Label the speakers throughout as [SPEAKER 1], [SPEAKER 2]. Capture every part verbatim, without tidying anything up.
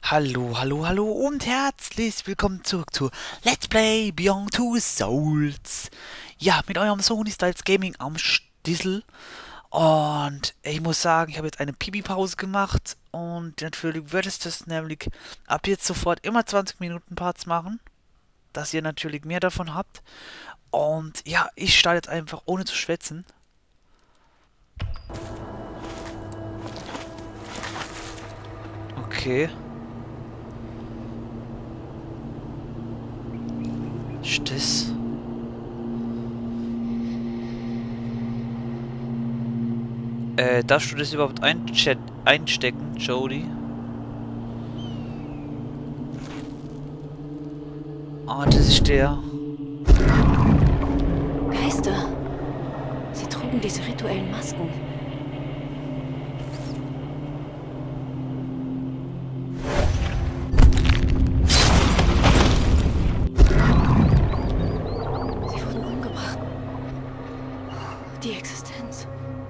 [SPEAKER 1] Hallo, hallo, hallo und herzlich willkommen zurück zu Let's Play Beyond Two Souls. Ja, mit eurem Sony Styles Gaming am Stissel. Und ich muss sagen, ich habe jetzt eine Pipi-Pause gemacht. Und natürlich wird es das nämlich ab jetzt sofort immer zwanzig Minuten Parts machen. Dass ihr natürlich mehr davon habt. Und ja, ich starte jetzt einfach ohne zu schwätzen. Okay. Ist das? Äh, darfst du das überhaupt einche- einstecken, Jody? Ah, das ist der.
[SPEAKER 2] Geister. Sie trugen diese rituellen Masken. Sie wurden umgebracht. Die Existenz.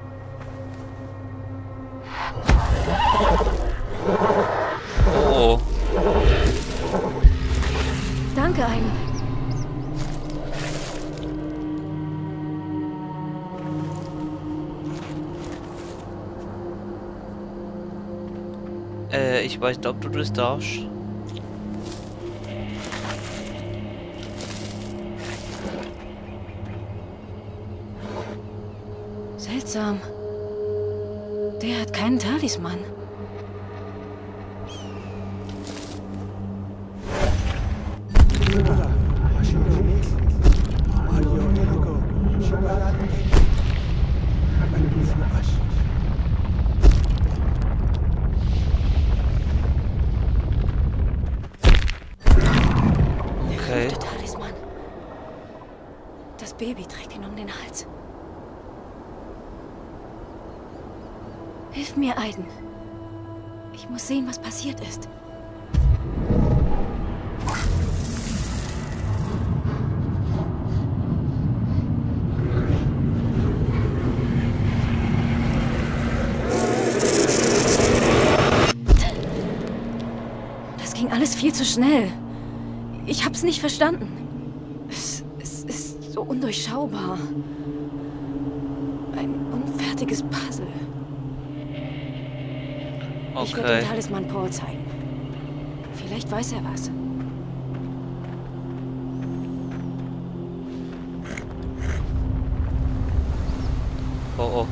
[SPEAKER 1] Oh.
[SPEAKER 2] Danke, Ein.
[SPEAKER 1] Äh, ich weiß nicht, ob du das darfst.
[SPEAKER 2] Seltsam. Der hat keinen Talisman.
[SPEAKER 1] Okay.
[SPEAKER 2] Der Talisman. Das Baby trägt ihn um den Hals. Hilf mir, Aiden. Ich muss sehen, was passiert ist. Das ging alles viel zu schnell. Ich hab's nicht verstanden. Es, es ist so undurchschaubar. Ein unfertiges Puzzle. Ich werde
[SPEAKER 1] Okay.
[SPEAKER 2] den Talisman Paul zeigen. Vielleicht weiß er was.
[SPEAKER 1] Oh oh.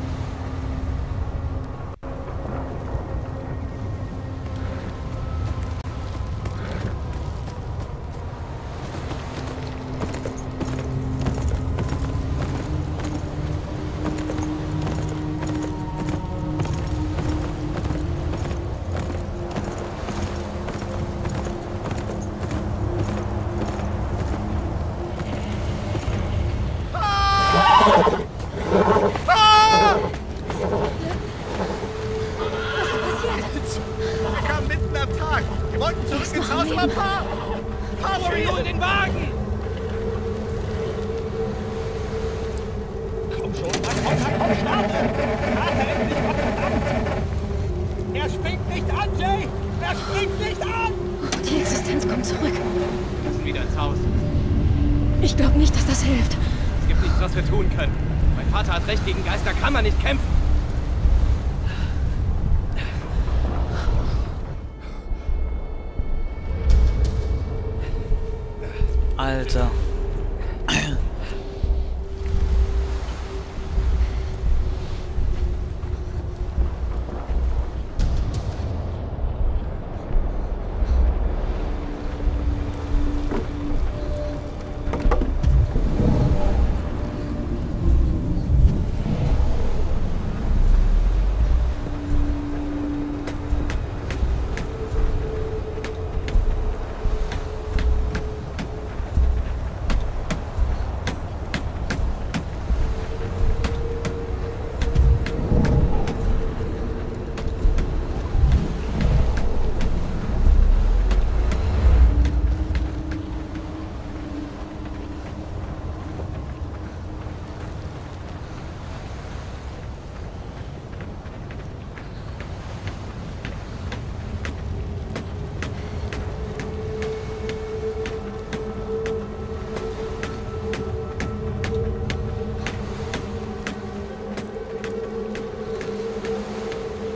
[SPEAKER 3] Wir kamen mitten am Tag. Wir wollten zurück ins Haus, aber Pa! Pa, wo wir den Wagen! Komm schon, Mann, komm, komm, schlafe! Vater, endlich, komm, verdammt! Er springt nicht an, Jay! Er springt nicht an!
[SPEAKER 2] Die Existenz kommt zurück.
[SPEAKER 3] Wir müssen wieder ins Haus.
[SPEAKER 2] Ich glaube nicht, dass das hilft.
[SPEAKER 3] Es gibt nichts, was wir tun können. Mein Vater hat recht, gegen Geister kann man nicht kämpfen.
[SPEAKER 1] Alter.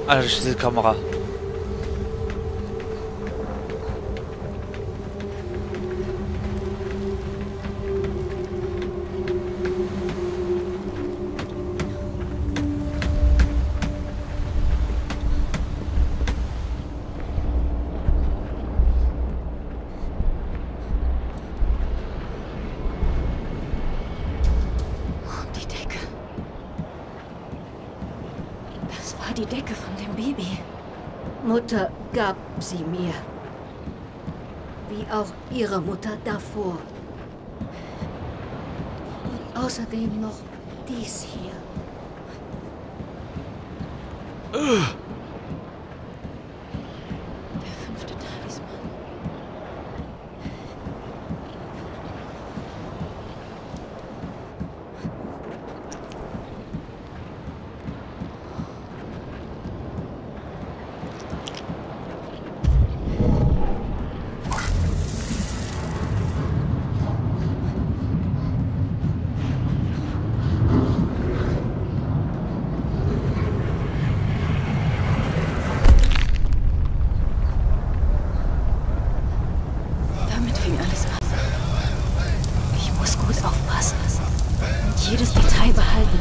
[SPEAKER 1] Alter, das ist diese Kamera.
[SPEAKER 2] Die Decke von dem Baby.
[SPEAKER 4] Mutter gab sie mir. Wie auch ihre Mutter davor. Und außerdem noch dies hier.
[SPEAKER 2] Der fünfte Talisman. Jedes Detail behalten.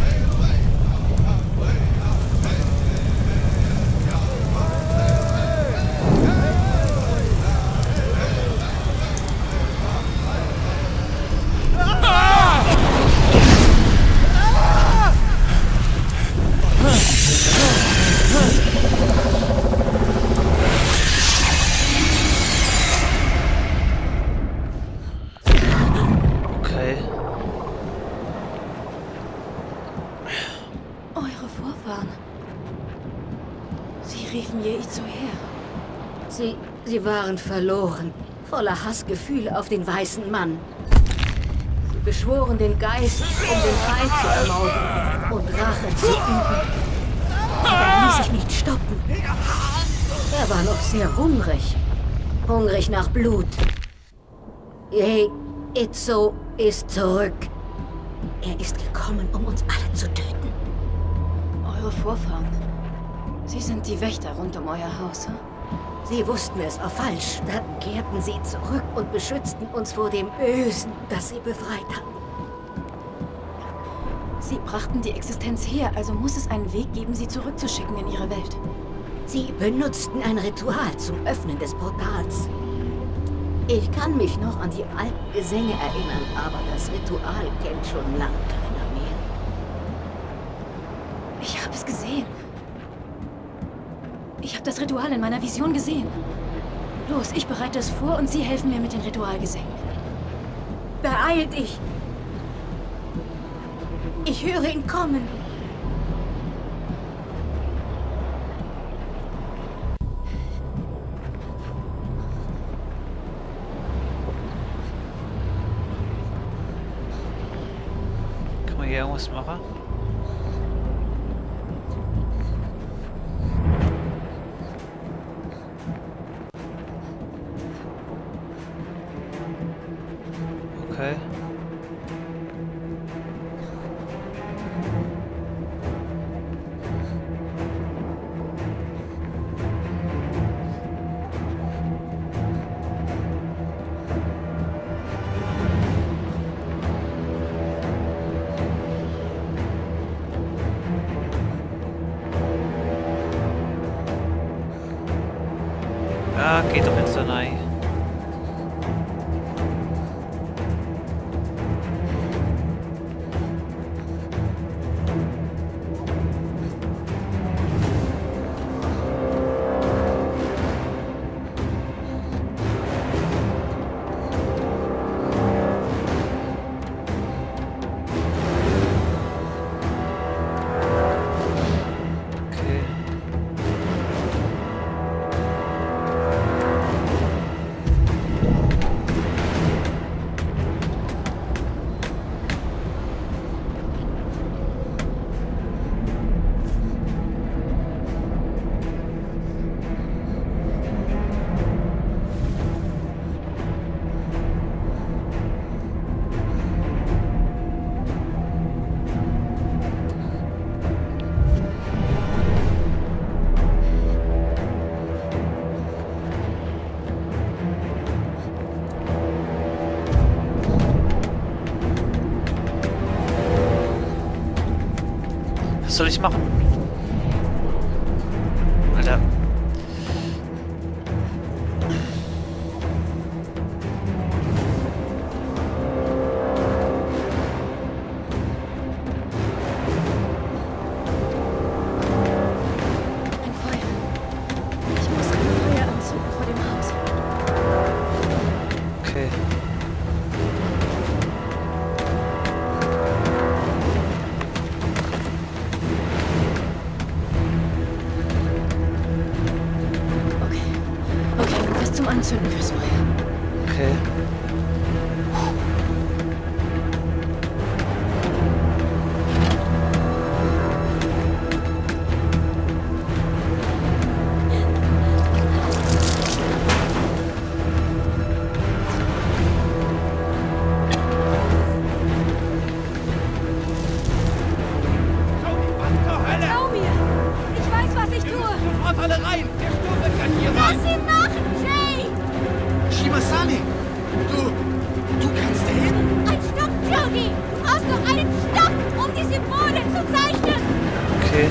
[SPEAKER 4] Sie, sie waren verloren, voller Hassgefühle auf den weißen Mann. Sie beschworen den Geist, um den Feind zu ermorden und Rache zu üben. Aber er ließ sich nicht stoppen. Er war noch sehr hungrig. Hungrig nach Blut. Hey, Itzo ist zurück. Er ist gekommen, um uns alle zu töten.
[SPEAKER 2] Eure Vorfahren. Sie sind die Wächter rund um euer Haus, hm?
[SPEAKER 4] Sie wussten, es war falsch. Dann kehrten sie zurück und beschützten uns vor dem Bösen, das sie befreit hatten.
[SPEAKER 2] Sie brachten die Existenz her, also muss es einen Weg geben, sie zurückzuschicken in ihre Welt.
[SPEAKER 4] Sie benutzten ein Ritual zum Öffnen des Portals. Ich kann mich noch an die alten Gesänge erinnern, aber das Ritual kennt schon lang keiner mehr.
[SPEAKER 2] Ich habe es gesehen. Ich habe das Ritual in meiner Vision gesehen. Los, ich bereite es vor und Sie helfen mir mit den Ritualgesängen.
[SPEAKER 4] Beeil dich! Ich höre ihn kommen.
[SPEAKER 1] Kann man hier irgendwas machen? Okay. Ah, geht doch jetzt da rein. soll ich machen? Alter.
[SPEAKER 2] Ein Feuer. Ich muss ein Feuer anzünden vor dem Haus.
[SPEAKER 1] Okay.
[SPEAKER 2] Zum Anzünden fürs Feuer.
[SPEAKER 1] Okay.
[SPEAKER 3] Tony, was zur Hölle?
[SPEAKER 2] Trau mir! Ich weiß, was ich
[SPEAKER 3] Wir
[SPEAKER 2] tue!
[SPEAKER 3] müssen sofort alle rein! Der Sturm wird gleich hier
[SPEAKER 2] Lass
[SPEAKER 3] sein!
[SPEAKER 2] ihn machen, Jay!
[SPEAKER 5] Shimasani! Du... du kannst reden?
[SPEAKER 2] Ein Stock, Jody! Du brauchst noch einen Stock, um die Symbole zu zeichnen!
[SPEAKER 1] Okay.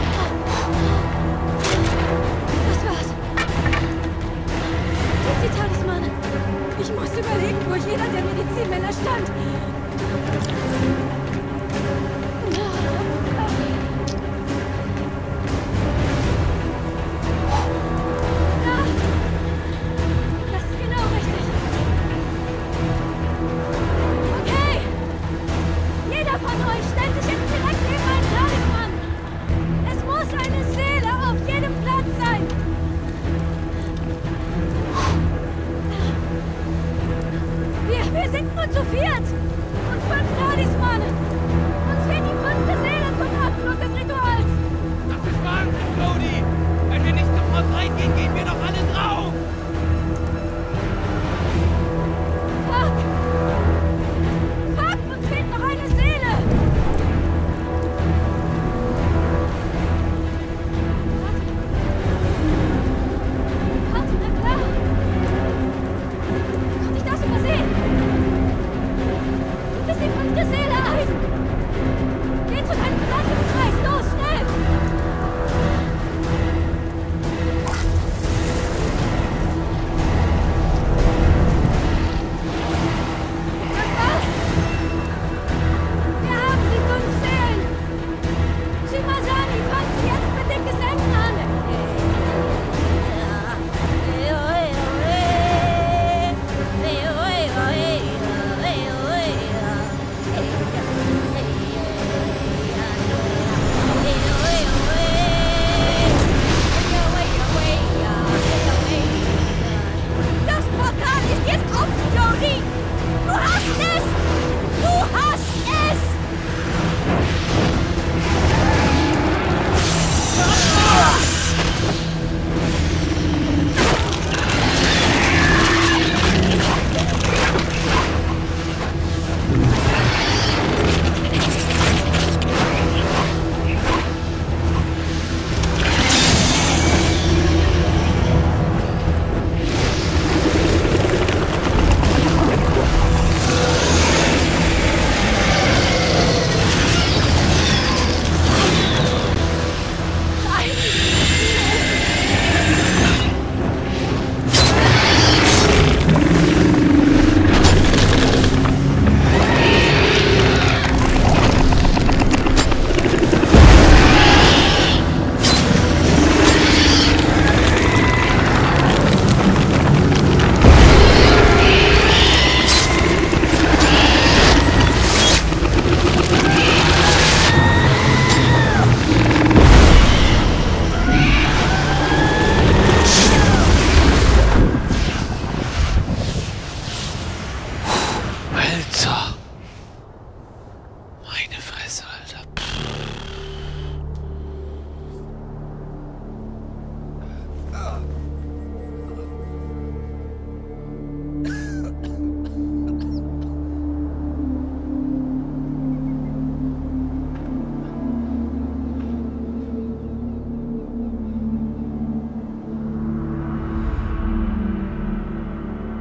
[SPEAKER 2] Das war's. Die Zitate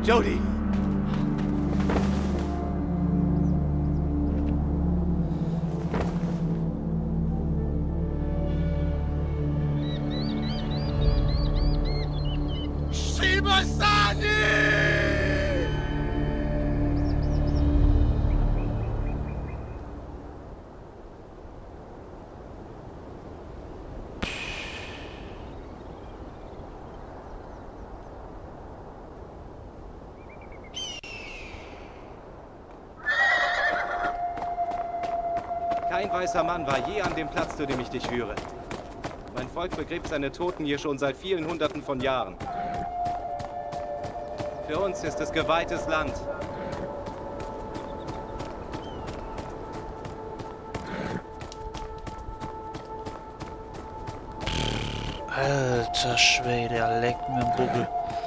[SPEAKER 5] Jodie!
[SPEAKER 6] Kein weißer Mann war je an dem Platz, zu dem ich dich führe. Mein Volk begräbt seine Toten hier schon seit vielen Hunderten von Jahren. Für uns ist es geweihtes Land.
[SPEAKER 1] Alter Schwede, er leckt mir im Buckel.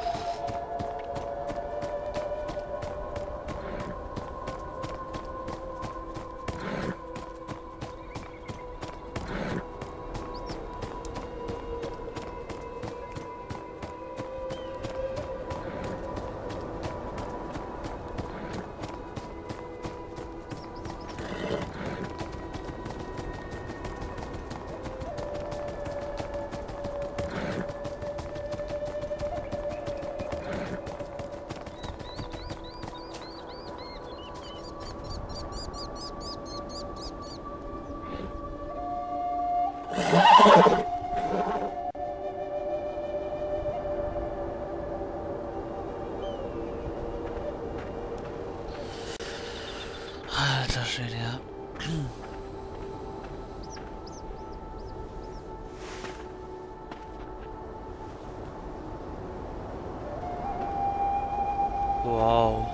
[SPEAKER 1] Alter Schwede, ja. Wow.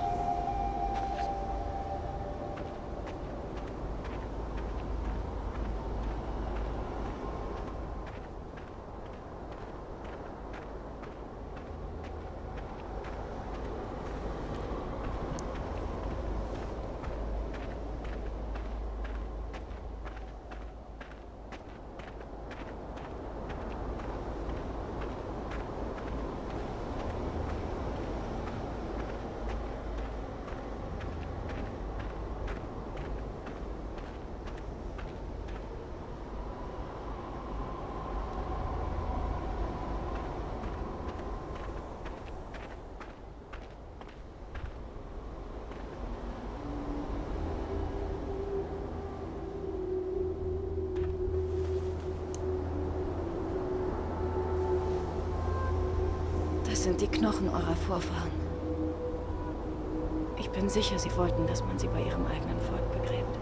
[SPEAKER 2] Das sind die Knochen eurer Vorfahren. Ich bin sicher, sie wollten, dass man sie bei ihrem eigenen Volk begräbt.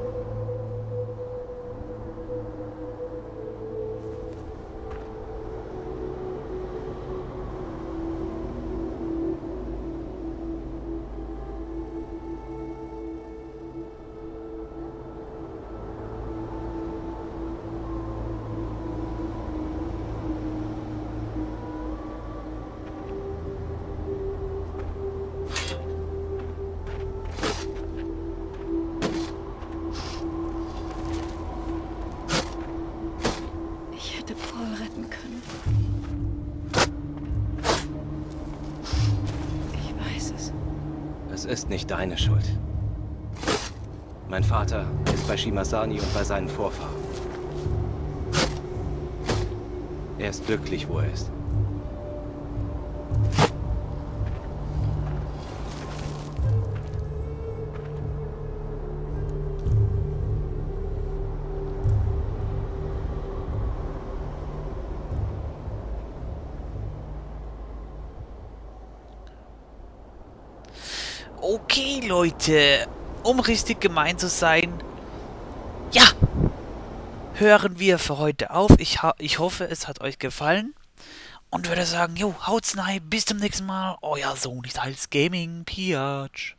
[SPEAKER 6] Es ist nicht deine Schuld. Mein Vater ist bei Shimasani und bei seinen Vorfahren. Er ist glücklich, wo er ist.
[SPEAKER 1] Okay, Leute, um richtig gemein zu sein, ja, hören wir für heute auf. Ich, ich hoffe, es hat euch gefallen und würde sagen, jo, haut's rein, bis zum nächsten Mal, euer Sohn ist als Gaming Piatsch.